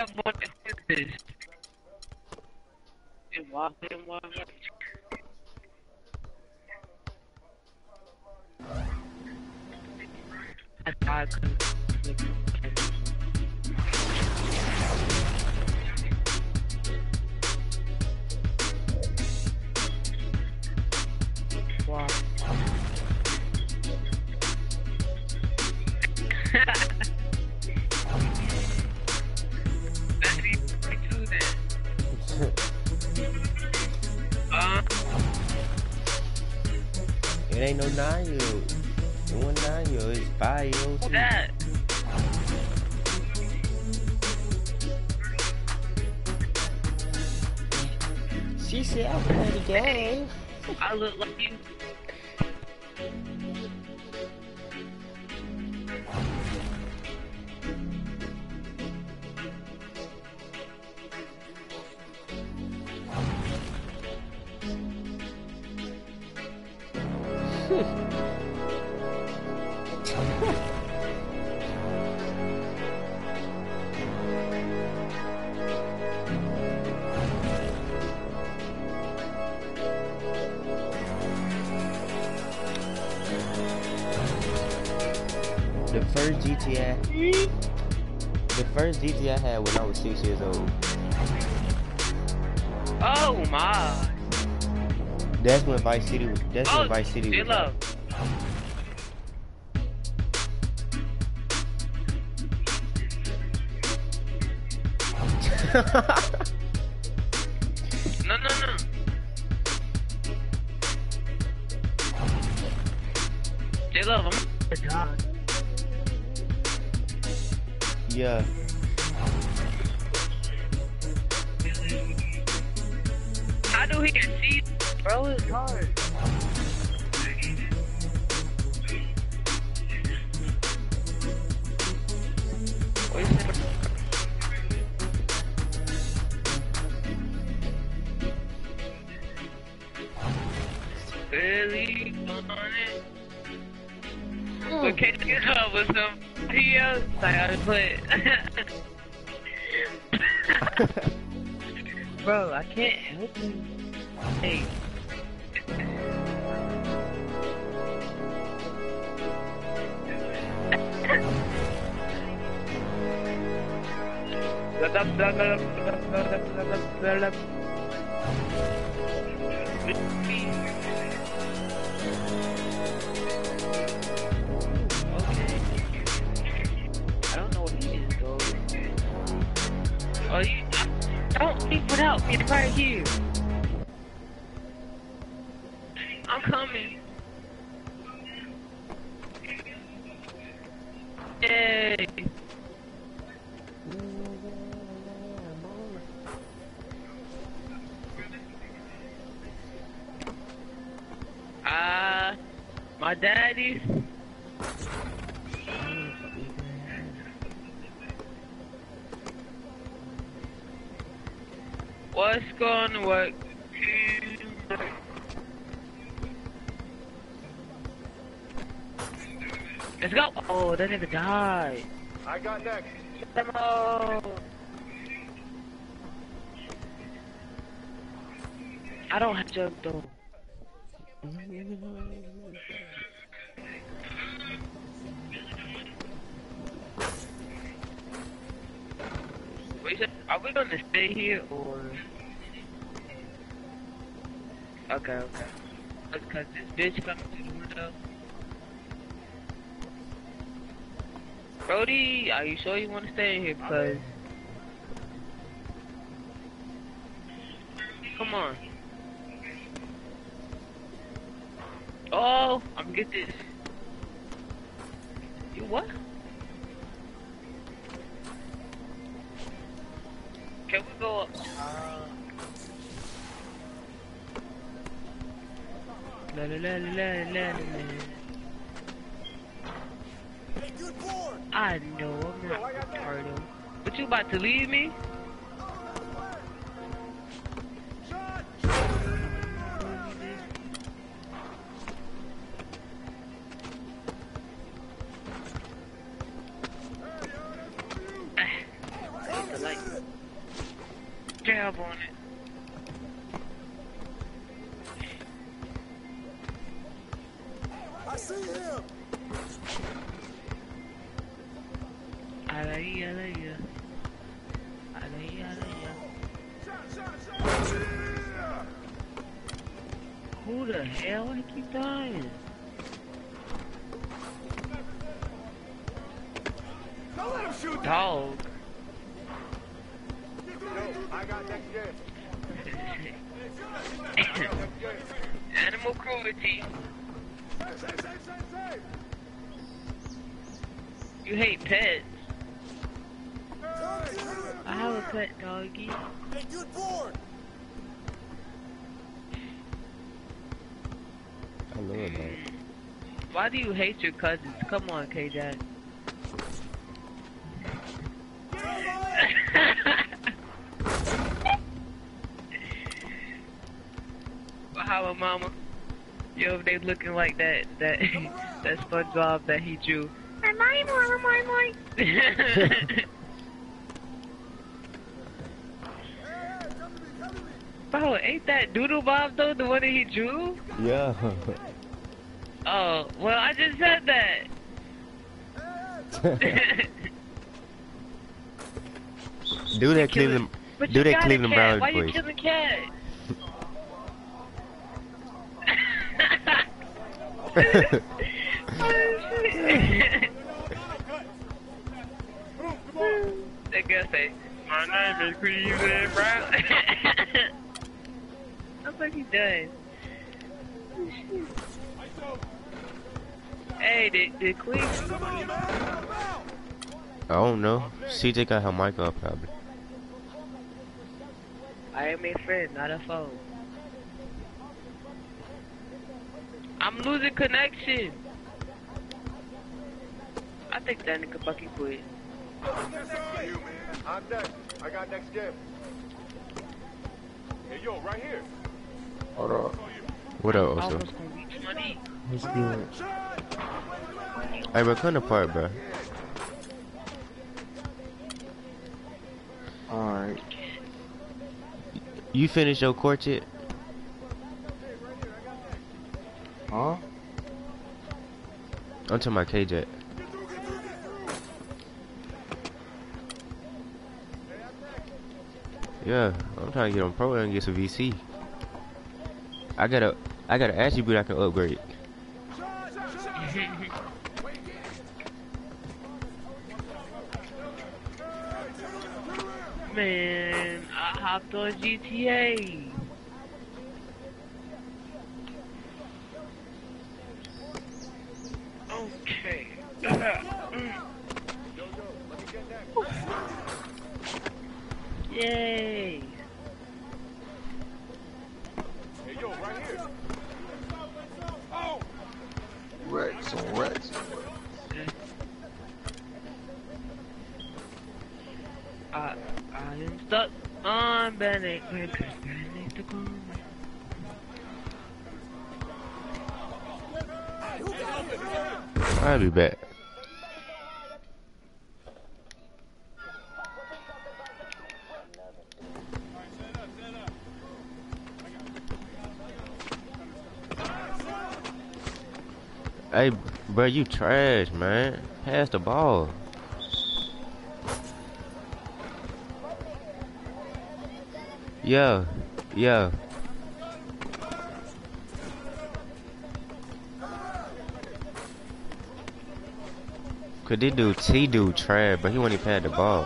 want to do this. And walk in one. I thought I could. Wow. That's me too then. It ain't no 9-year-old. It wasn't 9-year-old, it's 5-year-old. What's that? She said I play the game. I look like you. The first GTA I had when I was 6 years old. Oh my! That's when Vice City was. That's when Vice City was. Love. No. J-Love, I'm a god. Yeah. How do he see? Bro, it's hard. What is it? Really on it? But can't you get up with some POs? Like I put. Bro, I can't help you. Hey. Oh, you don't leave without me right here. I'm coming. Yay. My daddy. What's gonna work? Let's go! Oh, that nigga died. I got next. Demo. I don't have jug though. Wait, are we gonna stay here or? Okay. Cause this bitch coming to the window. Brody, are you sure you want to stay in here? Because come on. Oh, I'm gonna get this. You what? Can we go up? La la la la la la. I know I'm not retarded. But you about to leave me? Like on it. I see him. Alay, alay, alay, alay. Who the hell? I keep dying. Don't let him shoot. Dog. I got next game. Animal cruelty. Save. You hate pets. I have a pet doggy. Hey, good board. I love that. Why do you hate your cousins? Come on, K-Jack. How mama? Yo, they looking like that SpongeBob that he drew. Bro, ain't that Doodle Bob though, the one that he drew? Yeah. Oh, well, I just said that. Do that Cleveland. But Do you that got a Cleveland cat. Browns Why you voice. killing cat? That girl say, my name is Cleveland Brown. That's what he does. Hey, did Cleveland? I don't know. CJ got her mic up probably. I am a friend, not a foe. I'm losing connection. I think that nigga Bucky quit. I'm next. I got next game. Hey, yo, right here. Hold up. What up, also? Almost gonna reach money. What's good? Hey, bro, come apart, bro. Alright. You finished your court yet? Huh? I'm talking about KJ. Yeah, I'm trying to get on pro and get some VC. I got a attribute I can upgrade. Man, I hopped on GTA. Okay. Yay. Hey, yo, right here. Rex on Rex. I am stuck on Bennett. I'll be back. Hey, bro, you trash, man. Pass the ball. Yeah, yeah. Cause this dude, T-dude trash, but he won't even pass the ball.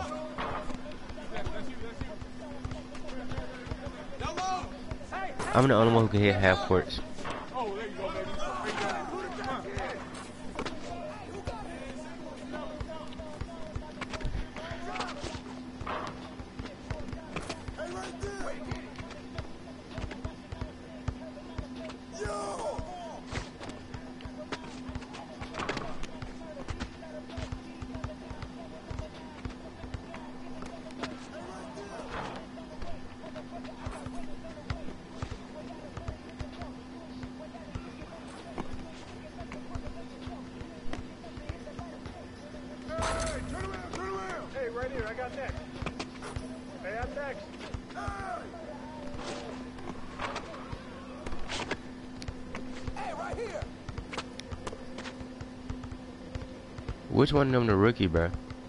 I'm the only one who can hit half courts. Which one of them the rookie, bro?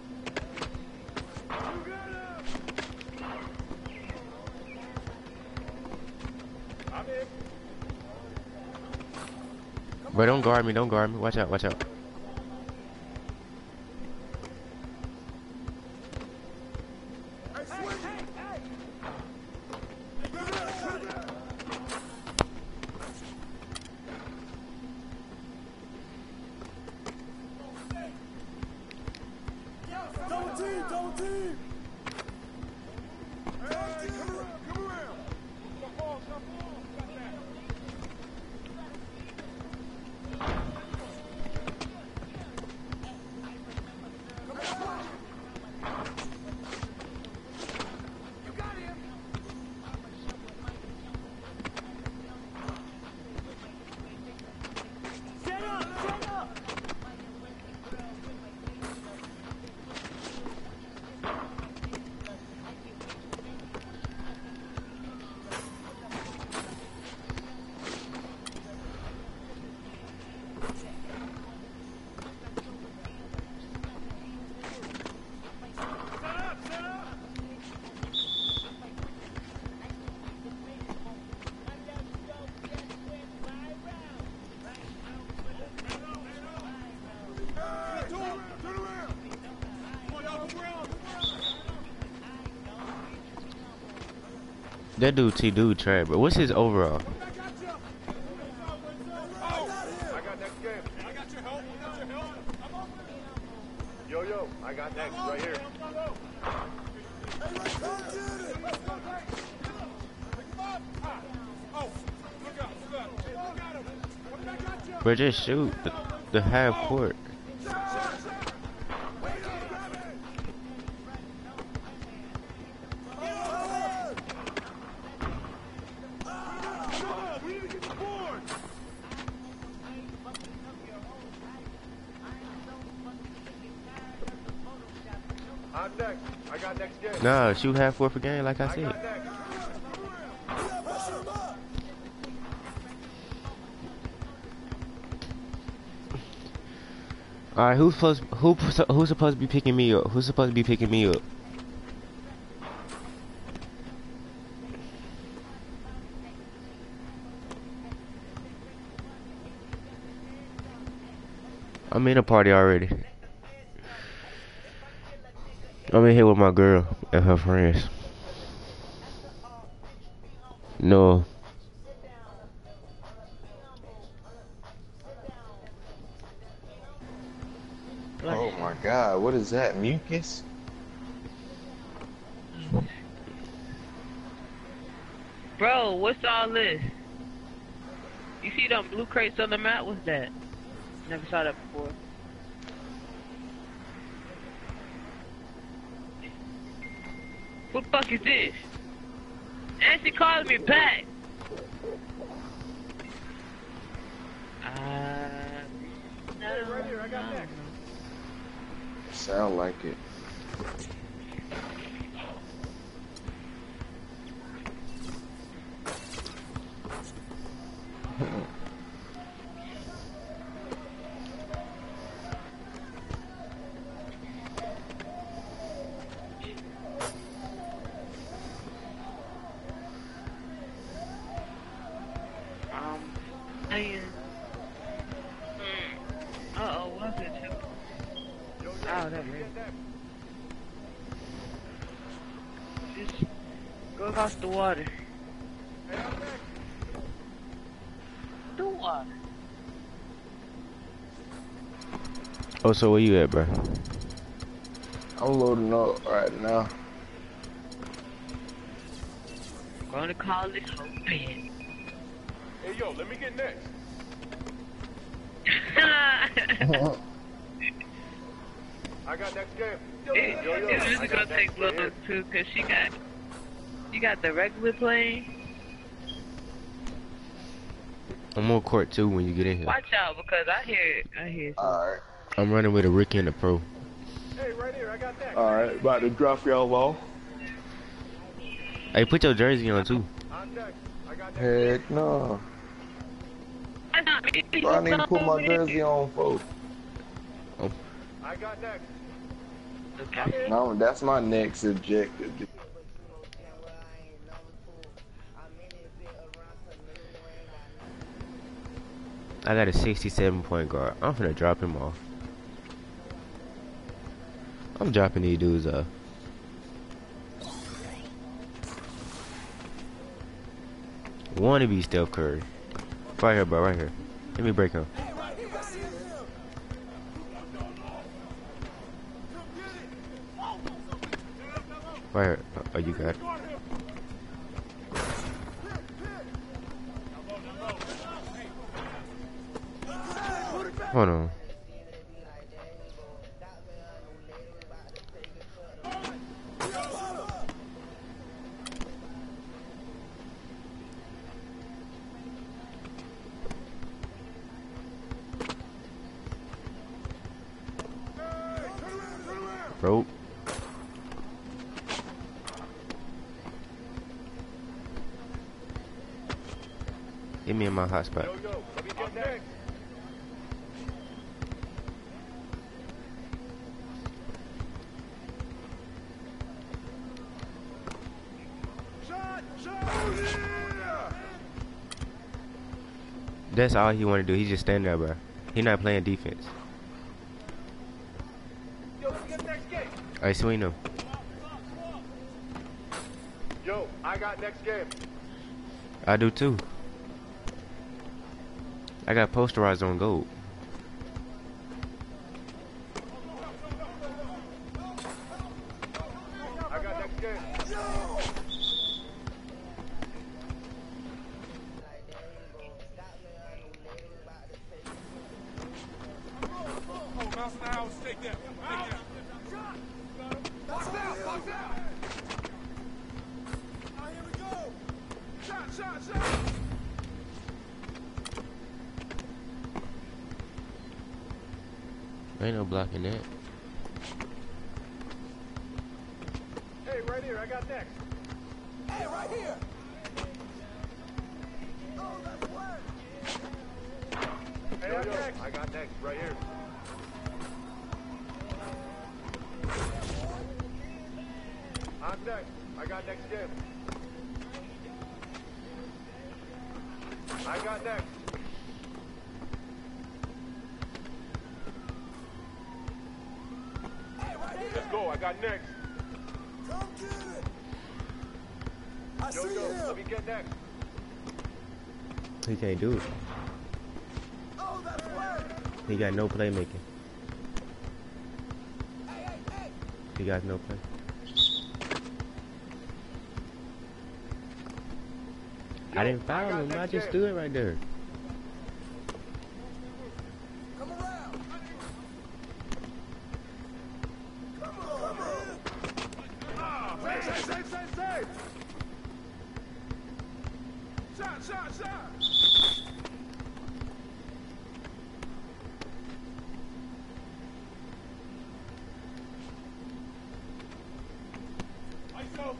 I'm in. Bro, don't guard me, don't guard me. Watch out, watch out. That dude T-Dude trap, but what's his overall? I got next game. I got your help. I got your help. Yo, I got next right here. Bro, just shoot the half court. I'm next. I got next game. Nah, shoot half court per game, like I I said. got next. All right, who's supposed to be picking me up? Who's supposed to be picking me up? I'm in a party already. I'm in here with my girl and her friends. No. Oh my god, what is that? Mucus? Bro, what's all this? You see them blue crates on the map? What's that? Never saw that before. What the fuck is this? And she calling me back. No, Right here, I got next. Sound like it. Hey. Uh-oh, what's it? Oh, that right. Just go across the water. Hey, I'm next. The water. Oh, so where you at, bro? I'm loading up right now. Gonna call this whole bed. Hey, yo, let me get next. I got next game. It's really I gonna got take next Lil game. too, cause she got the regular plane. I'm on court 2 when you get in here. Watch out, because I hear. Alright. I'm running with a rookie and a pro. Hey, right here, I got next. Alright, about to drop y'all off. Hey, put your jersey on too. I'm next. I got next. Heck no. That's not me. Bro, I need to put my jersey on, folks. I got next. Okay. No, that's my next objective. I got a 67 point guard. I'm finna drop him off. I'm dropping these dudes off. Wanna be Steph Curry. Right here, bro, right here. Let me break him. Right here. Oh, you got it. Hold on. Bro. Get me in my hotspot. Yo, yo, let me get next. Shot! Yeah! That's all he want to do. He just stand there, bro. He not playing defense. Yo, let me get next game. I swing him. Yo, I got next game. I do too. I got posterized on gold. I got next game. Oh, mouse in the house. Take that. Take that. Box out. Box out. Oh, here we go. Shot. Ain't no blocking that. Hey, right here. I got next. Hey, right here. Oh, that's work. Hey, yo, next. I got next. Right here. I'm next. I got next game. I got next. Let's go. I got next. Come get it. I Yo, see yo, him. let me get next. He can't do it. Oh, that's work. He got no playmaking. Hey. He got no play. I didn't foul him. I just stood right there. Come around. Come on, man. Save. Shot. ISO.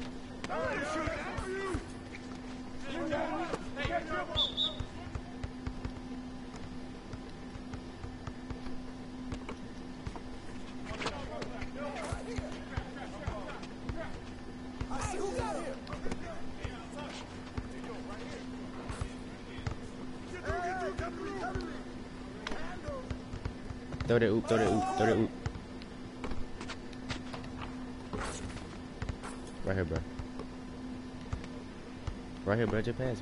I see who got him. Get through. Throw that oop. Right here, bro. Just pass.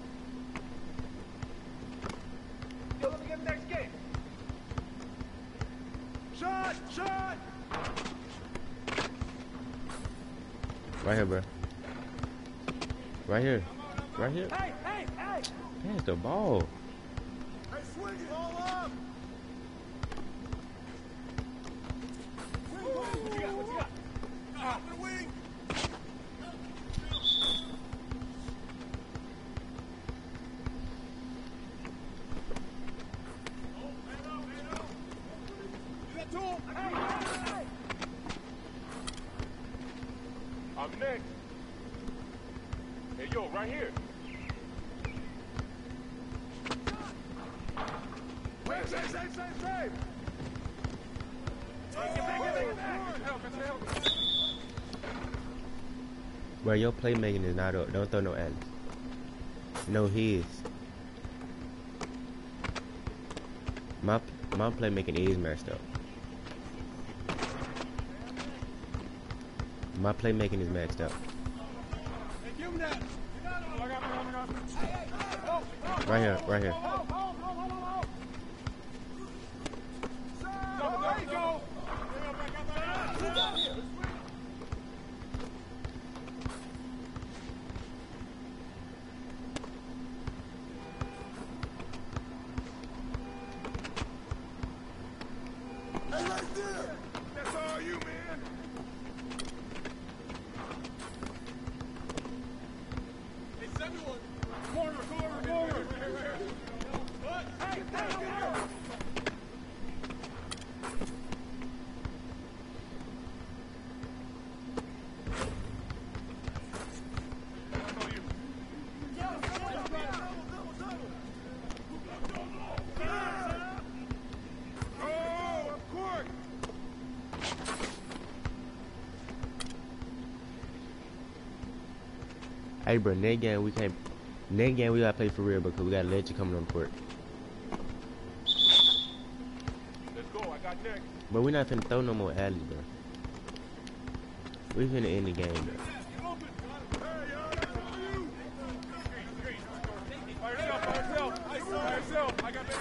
Yo, let me get the next game. Shot. Right here, bro. Right here. Hey. Pass the ball. Hey, swing it. All up. What you got? Up the wing. You got two. Hey. I'm next. Hey, yo, right here. Save. Bro, your playmaking is not up. Don't throw no alleys. No, his. My playmaking is messed up. My playmaking is maxed up. Right here, right here. That's all you, man. Hey, 71. Corner. Hey, down here. Hey, bro, next game we can't. Next game we gotta play for real because we got a legend coming on the court. Let's go. I got next. But we not finna throw no more alleys, bro. We finna end the game, bro. By yourself. I got next.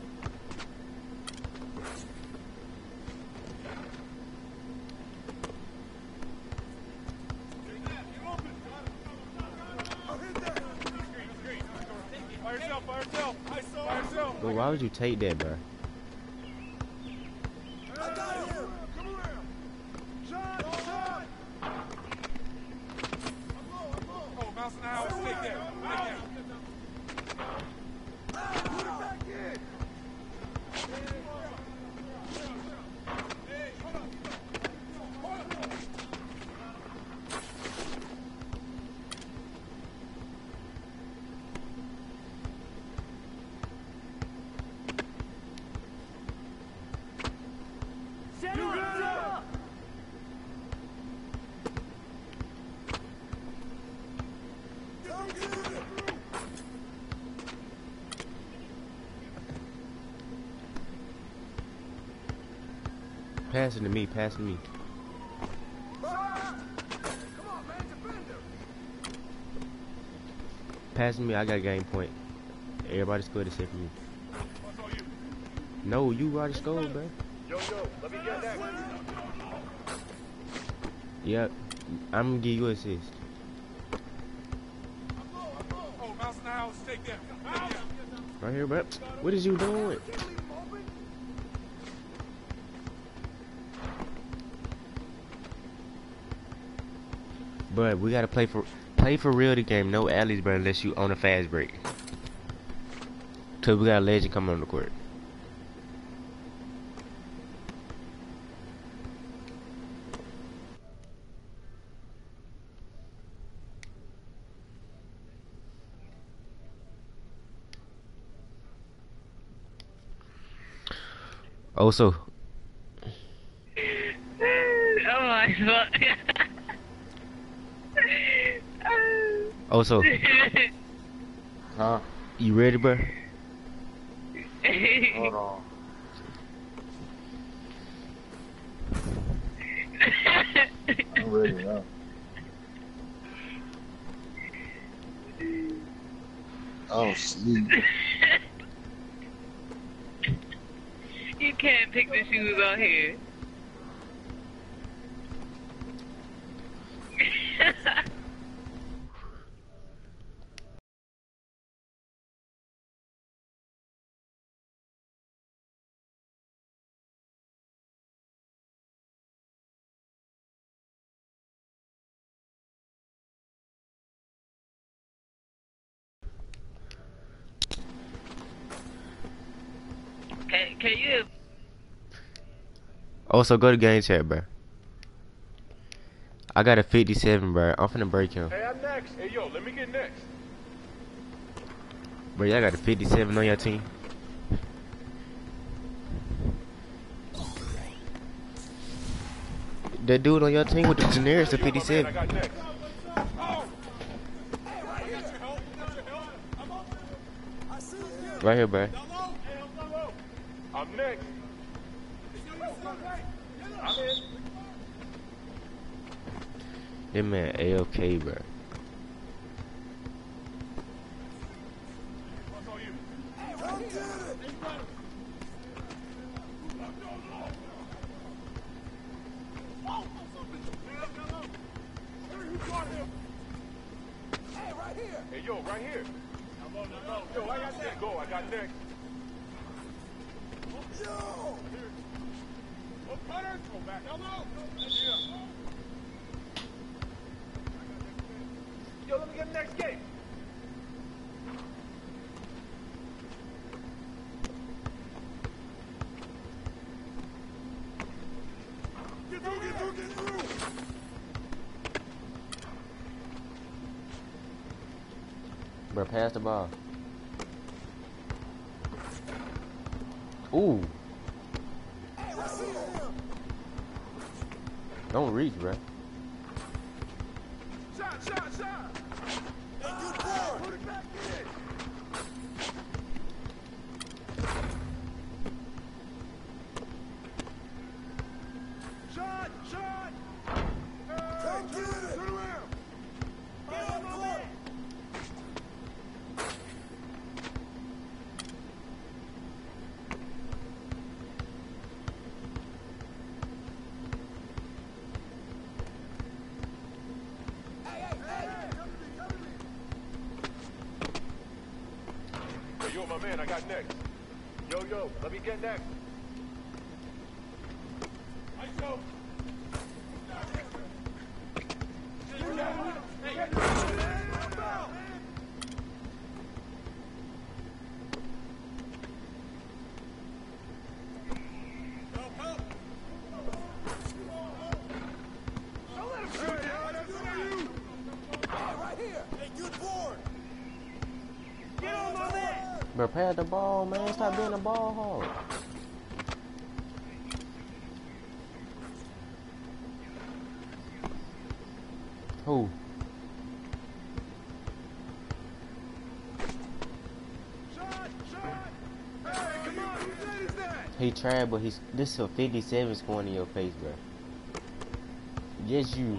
By yourself. Bro, why would you take that, bro? I got him. Come around. Shot. Oh, mouse and house. Take that. Put it back in. Pass it to me, pass it to me. Come on, man. Defender. Pass it to me, I got game point. Everybody scored except for me. No, you already scored, bro. Yo, let me get that. Yep, I'm gonna give you an assist. Oh, mouse in the house. Take that. Right here, bro. What is you doing? Bro, we gotta play for real the game. No alleys, bro, unless you on a fast break. Cause we got a legend coming on the court. Also, Oh my god. also, Huh? you ready, bro? Hold on. I'm ready now. Oh, sleep. You can't pick the shoes on here. Can you? Also, go to game chat, bro. I got a 57, bro. I'm finna break him. Hey, I'm next. Hey, yo, let me get next. Bro, y'all got a 57 on your team. That dude on your team with the Daenerys, the Yo, my man, 57. I got next. I see him. Right here, bro. I'm next. I'm in. That man AFK, bro. What's on you? Come get it. Hey, right here. Hey, yo, right here. Yo, I got next. Go, I got next. Yo. Oh, cutters. Go back. Hello. Yo, let me get the next gate. Get through, get through, get through. Bro, pass the ball. Ooh. Hey, I see him. Don't reach, bro. Shot, shot, shot. Hey, good boy. Put it back in. Shot, shot. Come get it. Turn around. Hey, up front. Hey, hey, hey. Come to me, come to me. Hey, yo, my man, I got next. Yo, yo, let me get next. ISO. Hey, right here. Hey, good boy. Get on my man. Bro, pass the ball, man. Stop being a ball hog. Who? Shot, shot. Hey, come on, who good is that? He tried, but he's this is a 57 scoring in your face, bro. Yes, you.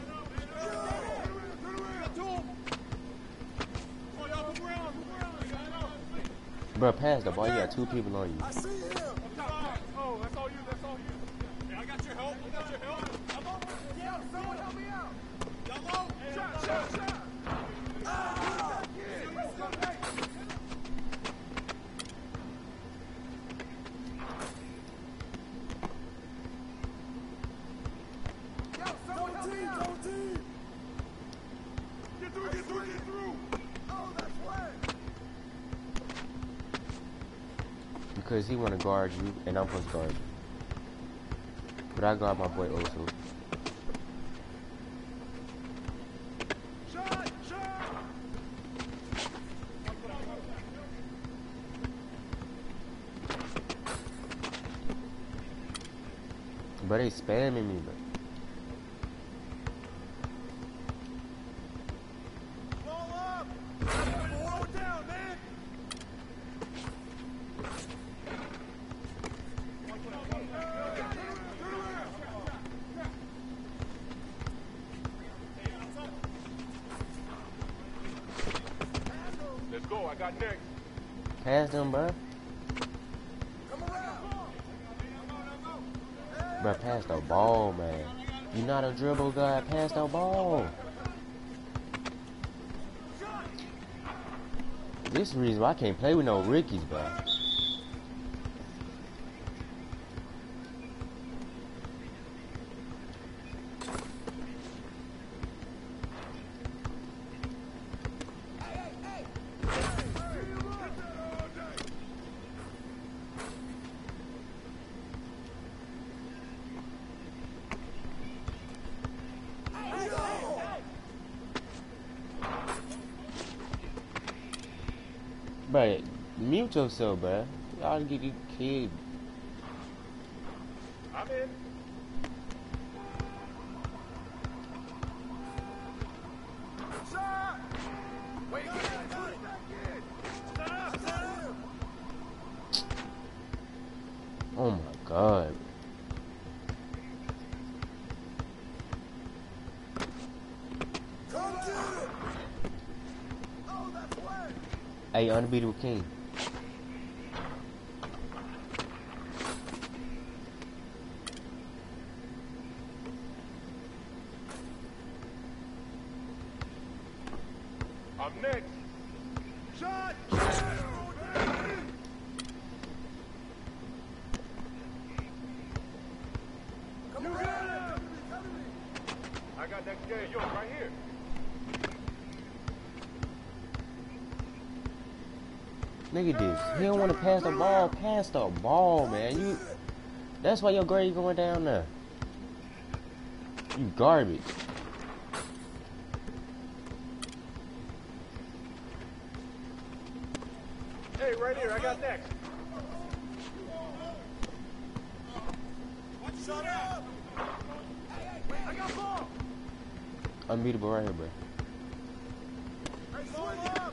Bro, pass the ball. You got two people on you. I see him. Oh, that's all you, that's all you. Yeah, I got your help, I got your help. Yeah, someone help me out. Yellow, shot, shot, shot. Ah! Yo, Double team, double team. Get through, get through, get through. Oh, that's right. Because he want to guard you, and I'm supposed to guard you. But I guard my boy also. Shot, shot. But they spamming me, bro. Ball up. Slow it down, man. Let's go, I got next. Pass them, bro. Come around. Bro, pass the ball, man. You not a dribble guy. Pass the ball. This is the reason why I can't play with no rookies, bro. Bro, mute yourself, bro. Y'all get these kids. I'm in. Oh my god. Hey, Unbeatable King. I'm next. Shot! Come on! I got next game. Yo, right here. Nigga this. He don't want to pass the ball. Pass the ball, man. You. That's why your grade going down there. You garbage. Hey, right here. I got next. Shut up! I got ball! Unbeatable right here, bro. Hey, swing up!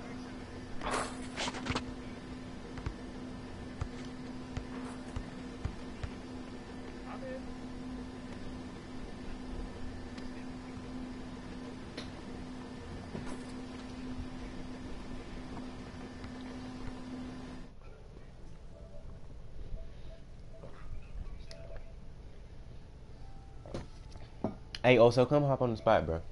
I'm in. Hey, also come hop on the spot, bro.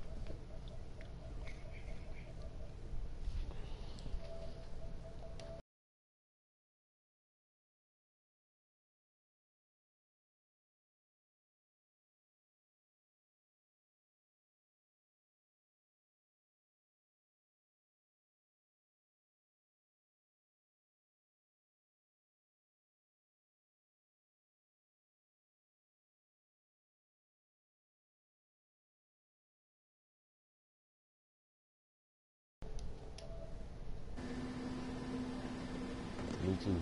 Me too.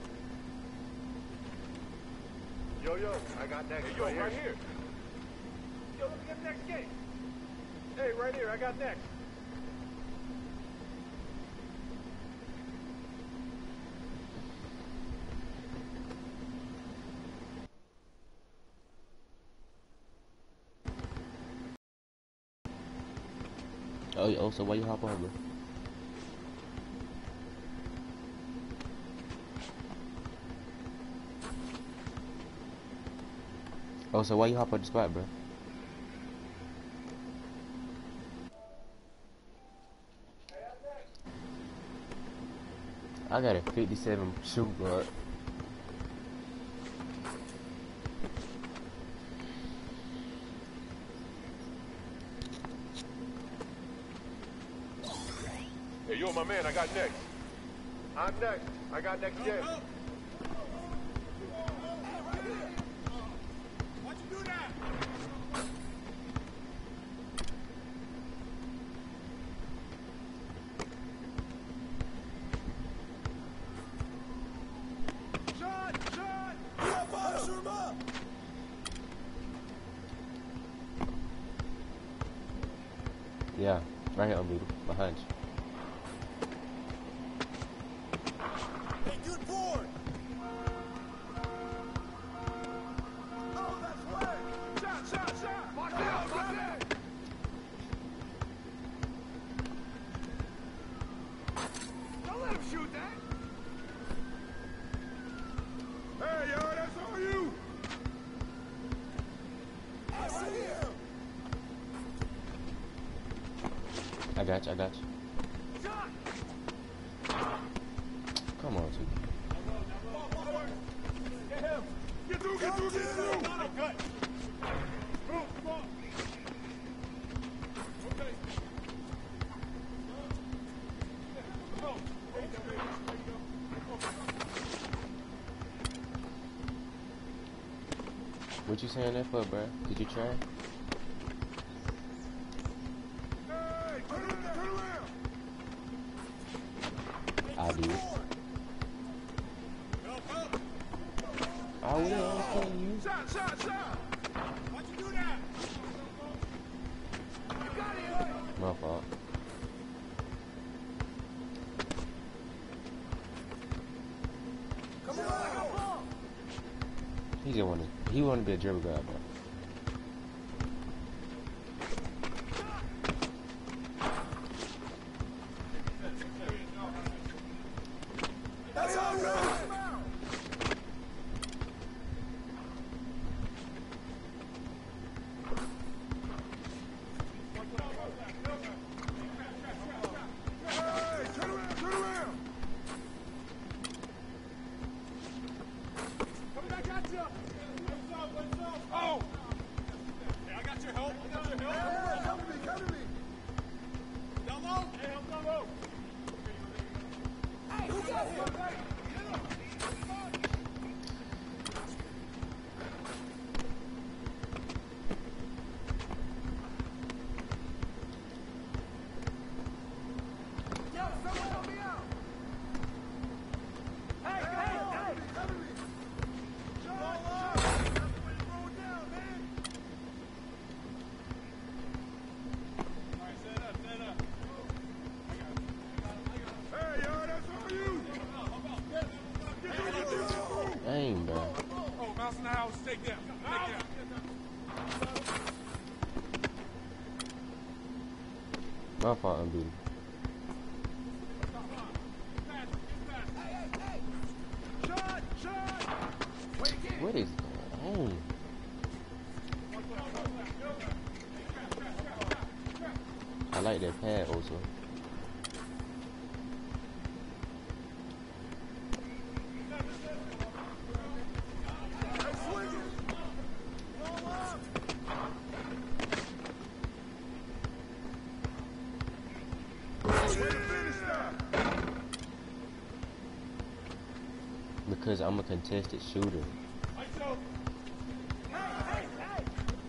Yo, I got next. Hey, yo, right here. Yo, let me get the next game. Hey, right here. I got next. Oh, so why you hop on, bro? Oh, so why you hop on the spot, bro? I got a 57 shoot guard. Hey, yo, my man. I got next. I'm next. I got next game. Why'd you do that? Shot! Shoot him up! Yeah, right here, unbeatable. Behind you. Hey, good board! Oh, that's way! Shot! Watch out! Don't let him shoot that! Hey, yo, that's all you! I see him! I got you. Shot! Come on, two. Get him! Get through! Cut! Move, come on! Okay. Go! There you go. What you saying that for, bro? Did you try? Hey, turn around! I did. I will understand you. Shot! Why'd you do that? You got it! My fault. He just wanna be a dribble guy, bro. That's all right. Hey, turn around, turn around. Come back at you. Oh! Hey, I got your help. I got your help. Hey, come to me, come to me. Down low. Hey, help down low. Hey, who got him? Yo, someone help me out. Hey, hey, come to me. John, roll down, man. All right, stand up, stand up. Hey, yo, that's all you. Dang, bro. Oh, mouse in the house, take down. Take down. My fault, unbeaten. Shot, shot. Wait again. What is going on? I like that pad also. Hey, swing it. Roll up. Way to finish that. Because I'm a contested shooter. ISO. Hey, hey, hey.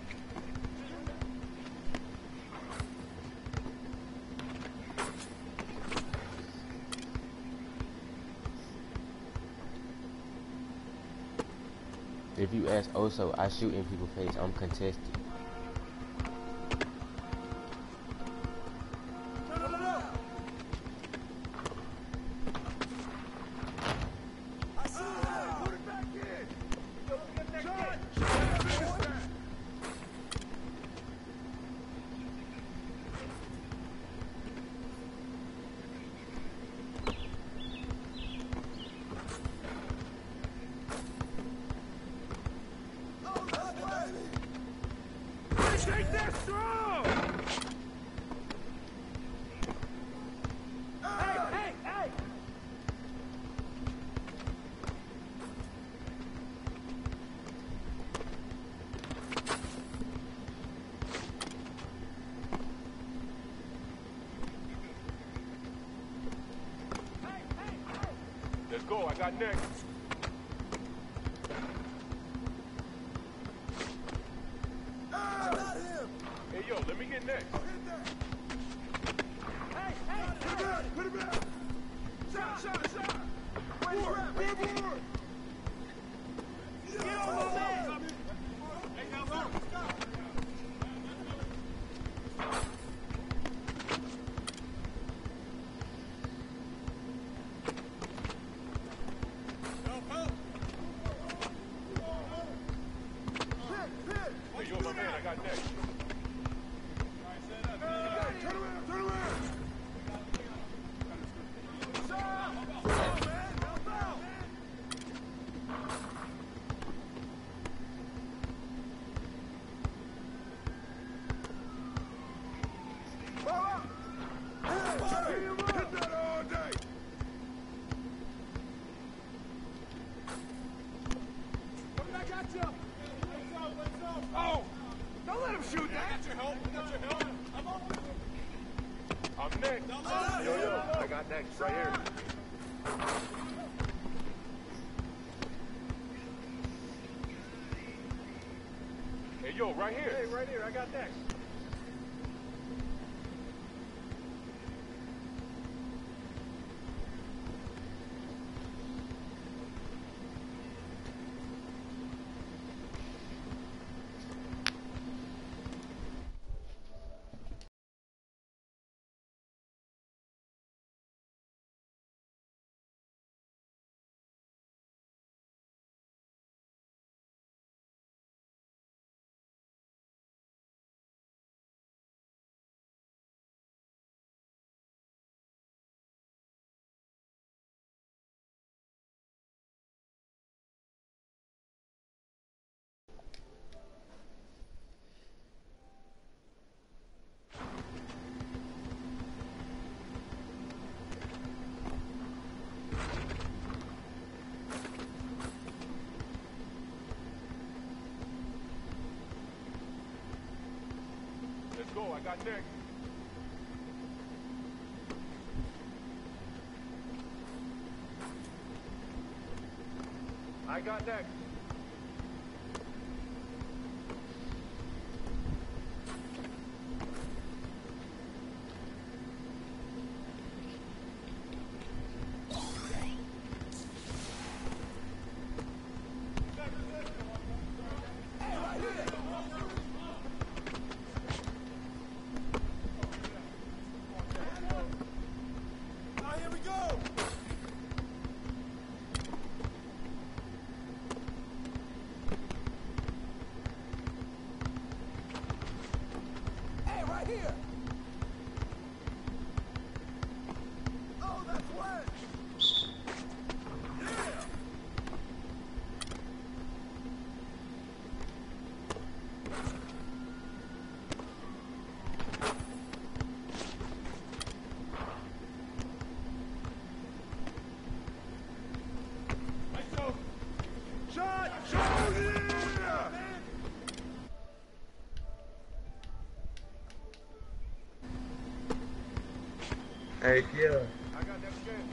If you ask Oso, I shoot in people's face. I'm contested. Turn it up. I see that. Put it back in. Shot, shot. Finish that. Oh, baby. Take that strong. Hey, hey, hey. Let's go. I got next. I got him. Hey, yo, let me get next. Hey, hey, put it back, put it back. Shot, shot, shot. Board. Get on my man. Hey, now, stop. Help, help. Hey, yo, my man, I got next. All right, stand up. Hey, turn around, turn around. Stop. Help, man, help out. Hit that all day. Come back at you. Oh! Don't let him shoot that. I got your help. I got your help. I'm over. I'm next. Yo, yo, I got next right here. Hey, yo, right here. Hey, right here. I got next. I got next. I got next. Heck yeah. I got next game.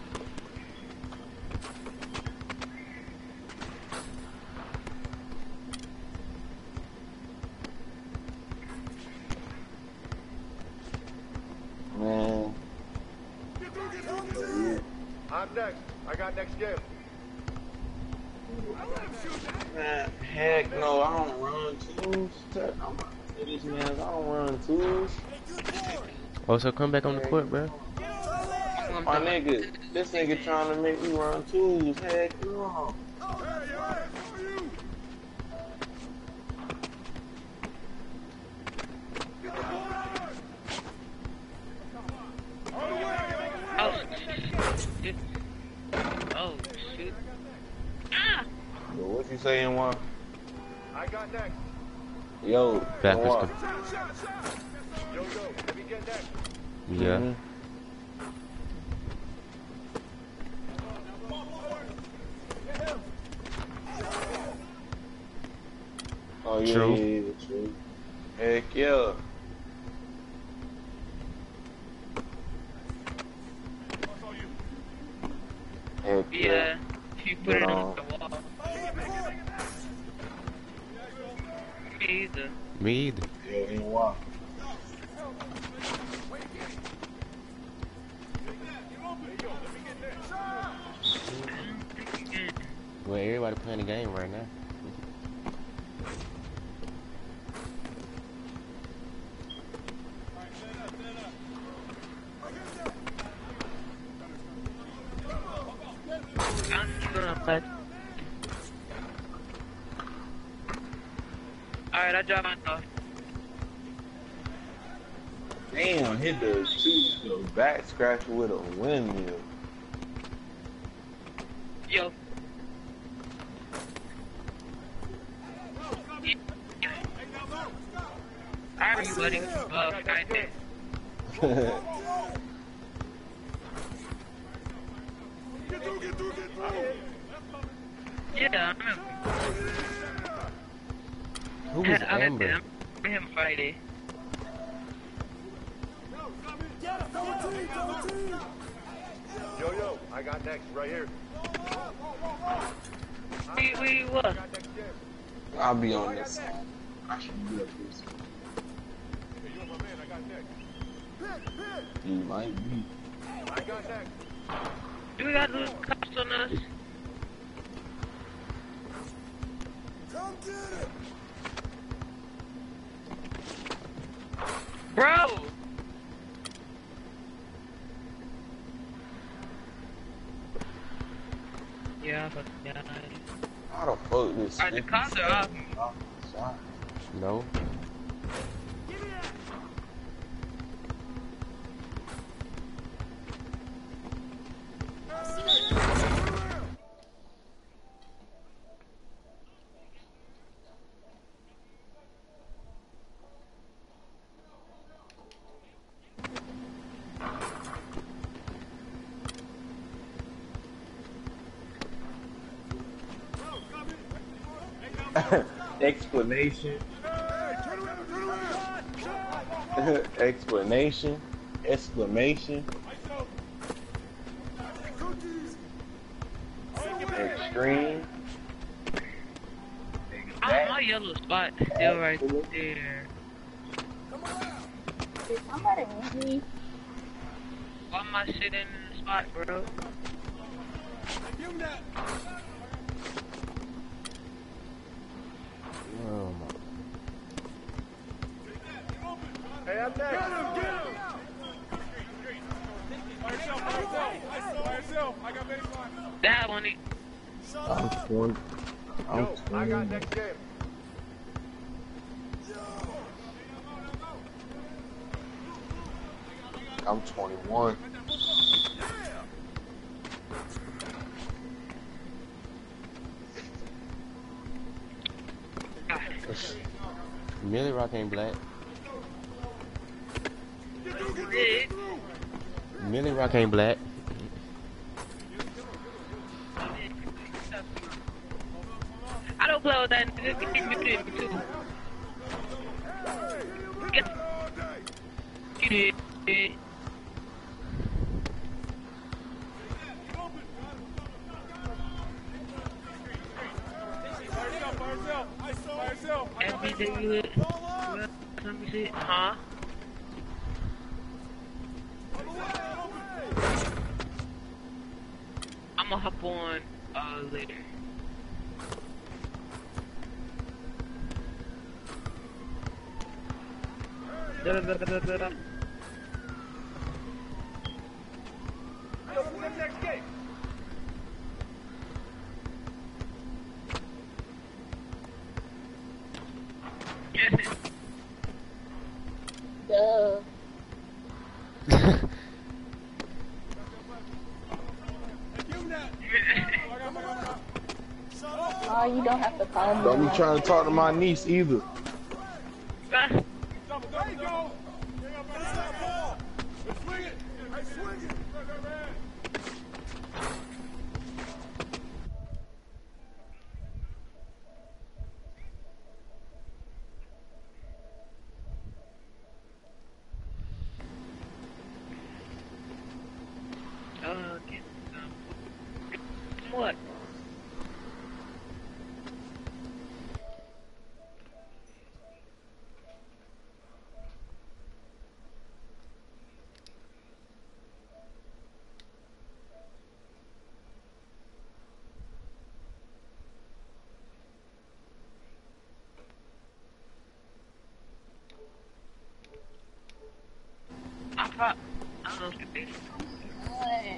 Man. I'm next. I got next game. Man, heck no, I don't run twos. This man, I don't run twos. Oh, so come back on the court, bro. My nigga, this nigga trying to make me run twos. Heck no. Oh, shoot. Ah! Yo, what you saying, one? I got next. Yo, Back is Juan. Yo, let me get next. Yeah. Mhm. Oh yeah, True. yeah, true. Heck yeah. Heck yeah. Yeah, if you put it on the wall. Me either. Me either. Yeah, and why? Well, everybody playing the game right now. Alright, I dropped my stuff. Damn, hit the back scratcher with a windmill. Yo. Alright, everybody. Right there. Yeah, I remember. Who was I Amber? met him Friday. Yo, I got next right here. We what? I got next game. I'll be on this side. I should be up this. Hey, you're my man. I got next. You might be. I got next. Do we got little cops on us? Come get it! Bro! Yeah, but yeah. How the fuck this? Alright, the cops are off. No. Explanation. Hey, turn around! Explanation. Exclamation. Extreme. My yellow spot is still right there. Did somebody move me? Why am I sitting in the spot, bro? Oh my. Hey, I'm next. That one. I'm 20. Yo, I got next game. I'm 21. Millie Rock ain't black. Millie Rock ain't black. I don't play with that nigga. Get it. Everything you let me see. Huh? I'm gonna hop on later. Da-da-da-da-da-da. Yo, who's the next game? Duh. Oh, you don't have to call me. Don't be trying to talk to my niece either. There you go. Finish that ball. Swing it. Hey, swing it. Get what? I don't know. What?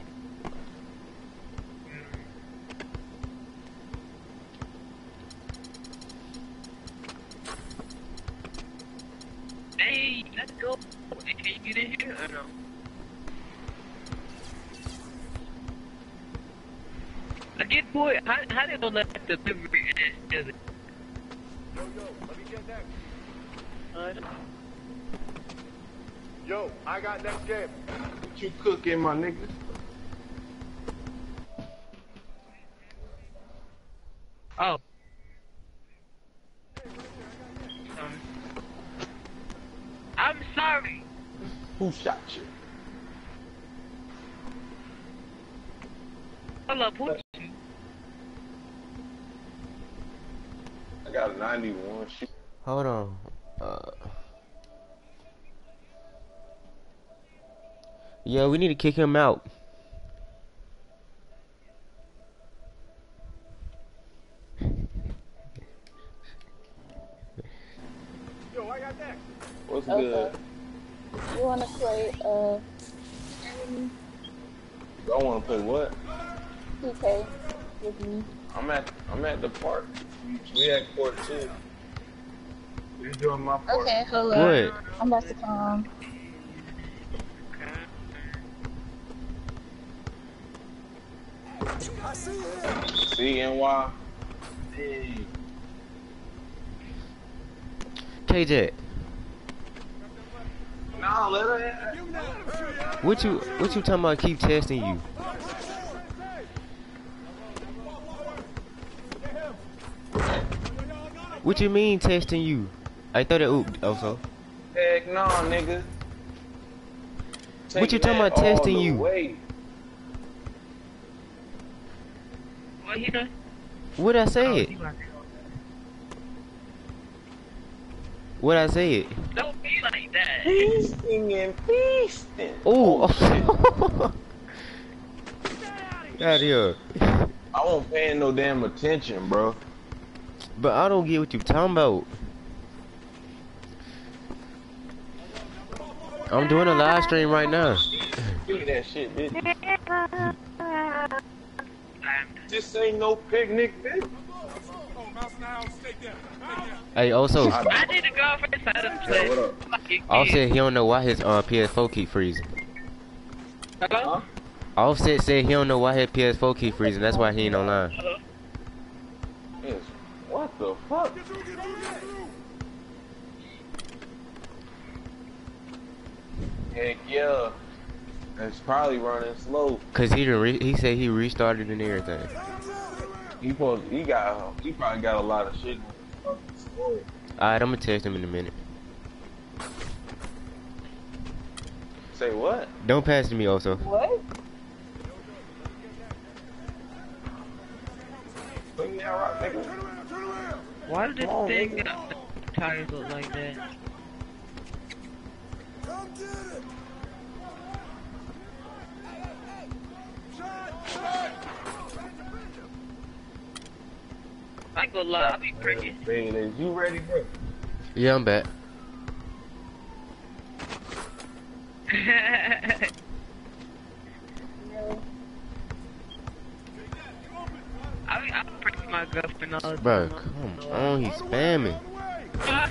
Hey, let's go. Hey, can you get in here or no? Again, boy, how they gonna let the delivery do it? Yo, let me get next. Alright. Yo, I got next game. What you cooking, my nigga? Oh. I'm sorry. Who shot you? Hold up, who? I got a 91 shoot. Hold on. Yeah, we need to kick him out. Yo, I got next. What's Okay. good? You wanna play I want to play what? 2K with me? I'm at the park. We at court too. You're doing my part. Okay, hold on. What? I'm about to come. I see you. CNY. Hey. KJ, Nah, let her have. what you talking about? Keep testing you. What you mean testing you? I thought it ooped also. Heck Heck no, nigga. What you talking about Taking that testing all the you? way. What he done? What I Oh, said? he about to- What I said? Don't be like that. Feasting and feasting. Ooh. shit. Get out here. I won't pay no damn attention, bro. But I don't get what you talking about. I'm doing a live stream right now. Give me that shit, bitch. This ain't no picnic, bitch. Hey, also, I need to go for the side of the place. what up? Offset he don't know why his PS4 keep freezing. Hello? Offset said he don't know why his PS4 keep freezing. That's why he ain't online. Hello? Yes. What the fuck? Heck yeah. It's probably running slow. Cause he said he restarted and everything. He probably got a lot of shit. Alright, I'm gonna text him in a minute. Say what? Don't pass it to me, also. What? Bring me that rock, nigga. Why did this Come on, thing nigga. got tires look like that? Come get it! I ain't gonna lie, I be freaking. Man, is you ready, bro? Yeah, I'm back. No. I'm freaking my girlfriend all the Bro, time. come on, he's spamming. Ah.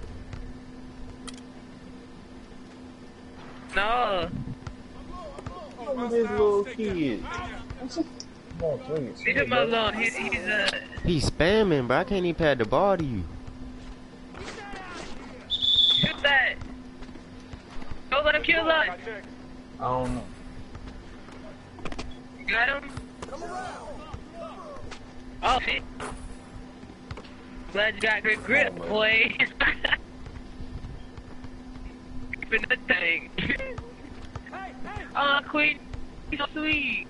No, Look at this little kid. Come on, swing it. leave him alone. He's He's spamming, bro. I can't even pad the ball to you. shoot that. Don't let him kill us. I don't know. You got him? Oh shit. Glad you got good grip, boy. Keeping that thing. Oh, Queen, you're so sweet.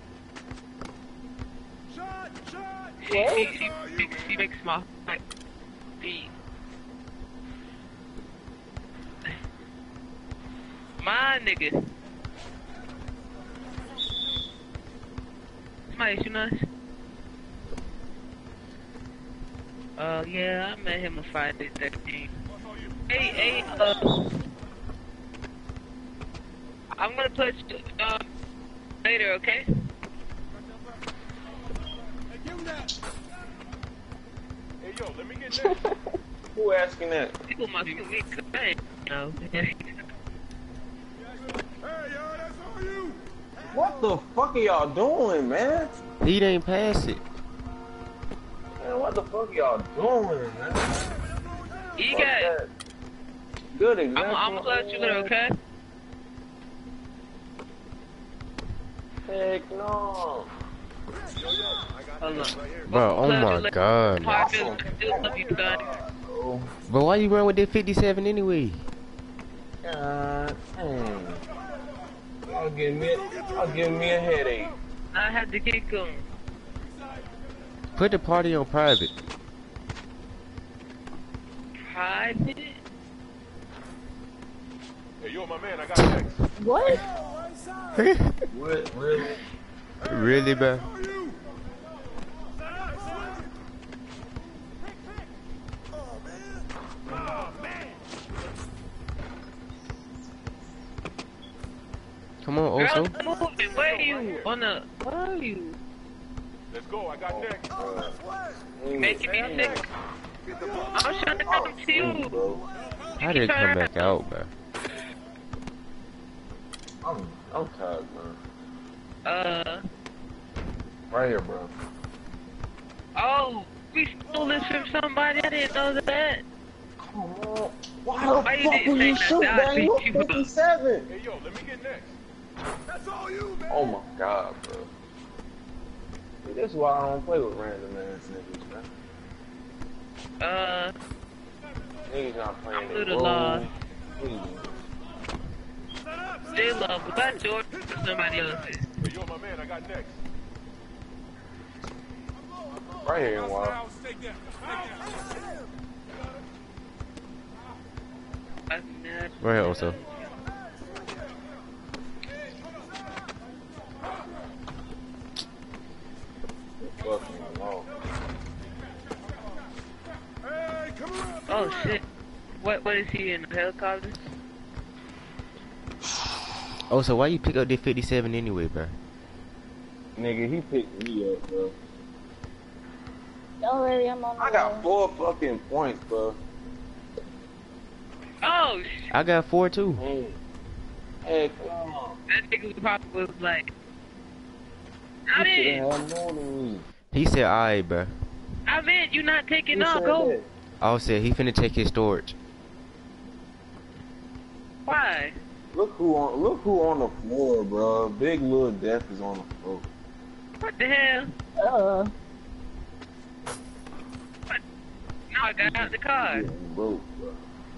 She makes my heart beat. My nigga. Somebody shooting us? Yeah, I met him on Friday 13. Hey, I'm gonna put later, okay? Hey, yo, let me get next. Who asking that? People must be weak, I ain't know. Hey, yo, that's all you. What the fuck are y'all doing, man? He didn't pass it. Man, what the fuck are y'all doing, man? You Fuck got. that. Good example. I'm gonna let you later, okay? Heck no. Hold on. Bro, oh my god. How I feel, still love you, son. But why you run with that 57 anyway? God damn. Y'all give me a headache. I had to kick him. Put the party on private. Private? Hey, yo, my man, I got next. What? What? Really? Really, bro? Come on, Girl, also. stop moving. Where are you? Where are you? Let's go, I got next. Making me sick. I'm trying to come to you. Bro. How did it come back out, bro? I'm tired, man. Right here, bro. Oh, we stole this from somebody. I didn't know that. Come on. Why Why the you fuck didn't would you say shoot that? that? I You beat you up. 57. Hey, yo, let me get next. That's all you, man. Oh my god, bro. See, that's why I don't play with random ass niggas, man. Niggas not playing I'm their little role. lost. Please. still up. Was that George or somebody else's? Hey, yo, my man, I got next. Right here in Wild. Right here also. Fucking alone. Hey, come around. Oh shit. What is he in a helicopter? Oh, so why you pick up this 57 anyway, bro? Nigga, he picked me up, bro. Don't worry, I'm on the I got way. 4 fucking points, bro. Oh, I got 4 too. Hey, come on. that nigga probably was like, You I'm should in. have had more than me. He said, alright, bro. I'm in. You not taking Who off. said Go. that? I said he finna take his storage. Why? Look who on the floor, bro. Big Lil Death is on the floor. What the hell? No, I got out the car. Getting broke, bro.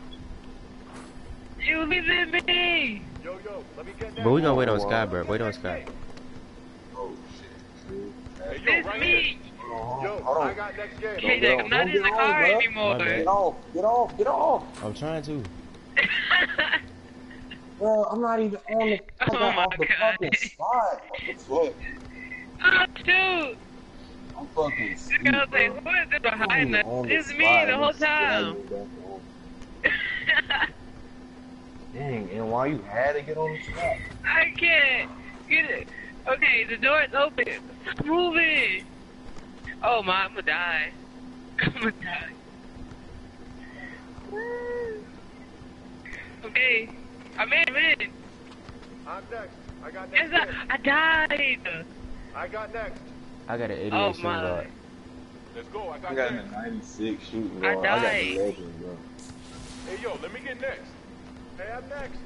You leaving me? Yo, let me get next. But we gonna wait on Sky, bro. Wait on Sky. Oh shit, dude. Hey, yo, It's right me. here. Hold Yo, on. I got next game. Hey, get I'm on. not Don't in the get on, car bro. anymore. My bad. Get off, get off. I'm trying to. Bro, I'm not even on the I Oh got my off the God. fucking spot. What the fuck? Oh, shoot. I'm fucking This sleep, girl's like, bro. who is it I'm not behind even us? on the It's me spot. the whole It's time. dragging back on. Dang, and why you had to get on the spot? I can't get it. Okay, the door is open. Stop moving. Oh my, I'm gonna die. I'm gonna die. Okay, I'm in. I'm next. I got Yes, next game. I died. I got next. I got an 88 Oh shooting my. guard. Let's go. I I got got next. a 96 shooting I guard. I got died. the legend, bro. Hey, yo, let me get next. Hey, I'm next.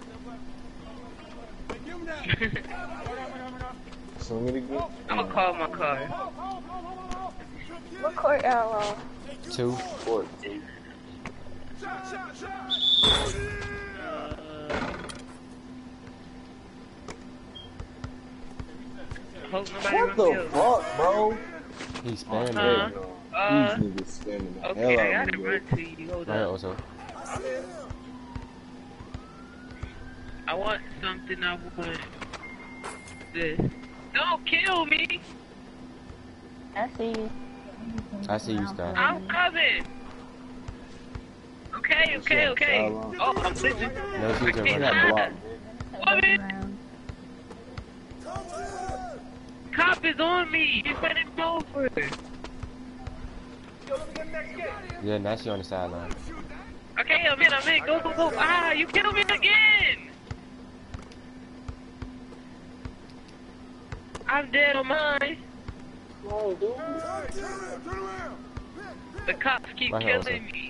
So I'm gonna get. I'm gonna call my car. What court y'all on? 2. Court, dude. Hope nobody What runs the me over. fuck, bro? He's spamming. Huh? These niggas spamming the Okay, I hell out gotta of me, run bro. to you. Hold Right here up. also. I want something. I want this. Don't kill me. I see you. I see you, Sky. I'm coming. Okay. Oh, I'm glitching. No, she's I just can't running. That block, hide. Woman, cop is on me. He's running over. Yeah, now she on the sideline. Okay, I'm in. Go. Ah, you killed me again. I'm dead on mine. Oh, dude. The cops keep Right here, killing me.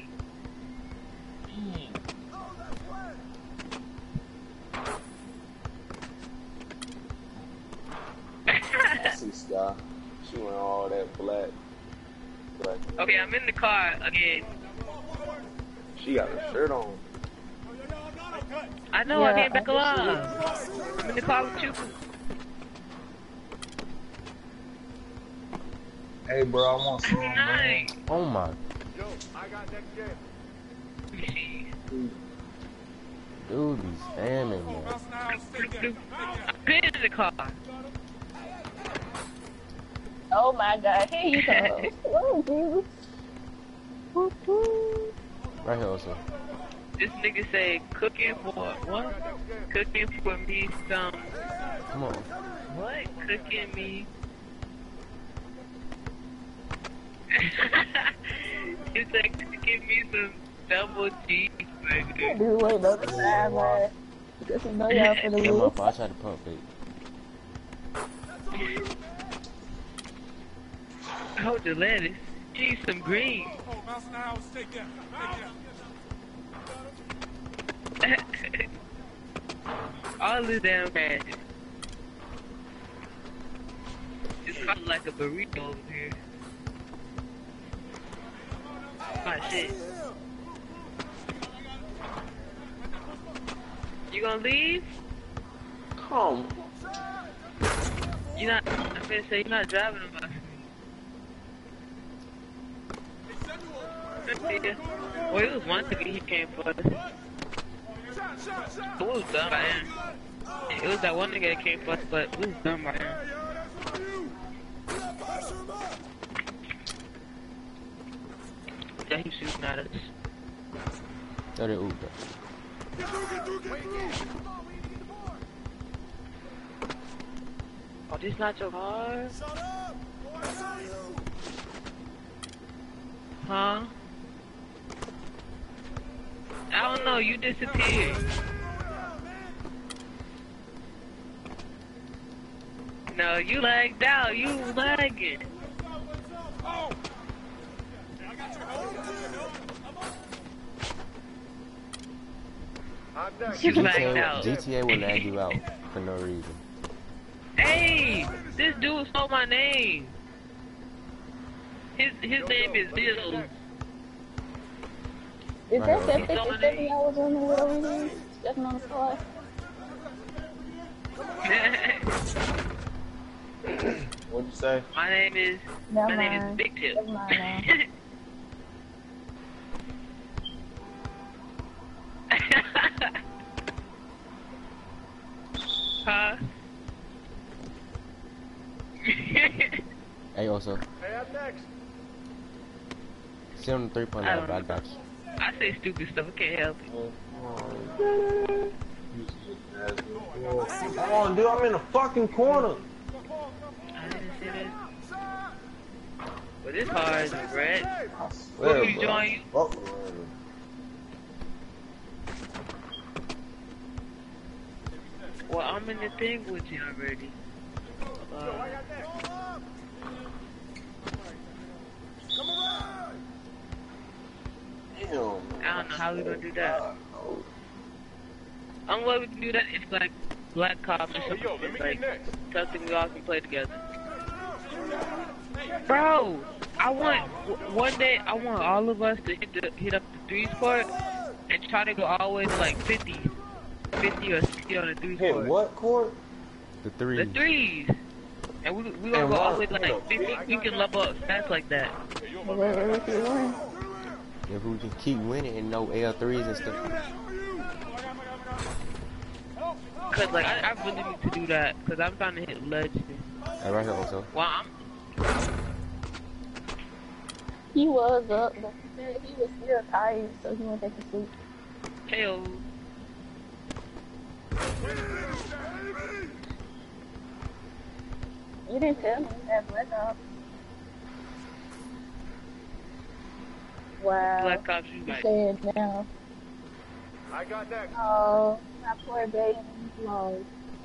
I see Sky. She went all that black. Okay, I'm in the car again. She got her shirt on. I know I came back alive. I'm in the car with you. Hey, bro, I want some. Nice. Oh my. Yo, I got next game. Let me see. Dude, he's spamming, man. I've been in the car. Oh my god, here you go. Oh, Jesus. Woo-hoo. Right here also. This nigga say cooking for what? Cooking for me some Come on. what? Cooking me. It's like cooking me some double cheeseburger. Dude, wait on the sideline. Because you know y'all for the Come on, lose. I tried to pump fake. Oh, the lettuce. Need some greens. All the damn bad. It's kind of like a burrito over here. Oh shit. You gonna leave? Oh, You're not. I'm gonna say you're not driving a bus. Well, it was one ticket he came for us. It was done by him. It was that one nigga that came for us, but it was done by him. Yeah, he was shooting at us. That is Uber. Oh, this not your car? Huh? I don't know, you disappeared. No, you lagged out, you lagging. I'm next. You lagged out. GTA will lag you out for no reason. Hey, this dude stole my name. His name is Bill. Is that Right. that 57 hours on the wheel? Stepping on the car? what'd you say? My name is Never my name is mind. Big Tip. Never mind now. Huh? Hey, also, Hey, I'm next. sit on the 3-point I line, don't but I got you. I say stupid stuff. I can't help it. Come on, dude, I'm in the fucking corner. I didn't see that. But this car is red. I Who swear, you bro. join you? Oh, Well, I'm in the thing with you already. damn, I don't know how we gonna do that. Oh, Only way we can do that is like Black Cops or Hey, something. yo, let me Like get next. something we all can play together. Bro, I want one day. I want all of us to hit up the 3 sport and try to go all the way to like 50 or 60 on the 3 hit sport. what court? The The 3. 3s. And we gonna And go all the why? way to like 50. We can level up stats like that. Whatever if you want. If we can keep winning and no L3s and stuff. Cause like I really need to do that. Cause I'm trying to hit legend. Hey, right here, also. Well, I'm. He was up, but he said he was still tired, so he went back to sleep. Hell. You didn't tell me that Black Ops. Wow. Black Ops, you You might. said now. I got next. Oh, my poor baby lost.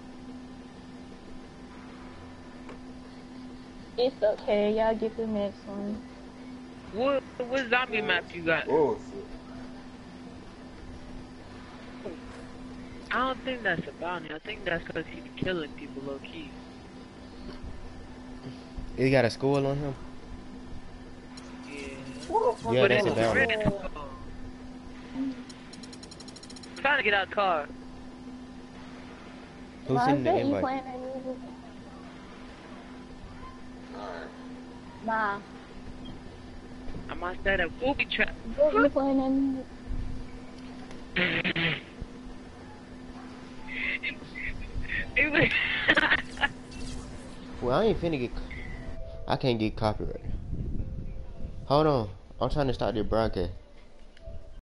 It's okay, y'all get the next one. What zombie map you got? Oh, shit. I don't think that's a bounty. I think that's because he's killing people low key. He got a score on him? Yeah. Yeah, But that's it's a bounty. red. Trying to get out the car. Who's Ma, sending the is that you invite? playing that music? Ma, I might start a booby trap. is that you playing that music? It was. Well, I ain't finna get. I can't get copyright. Hold on. I'm trying to start the broadcast.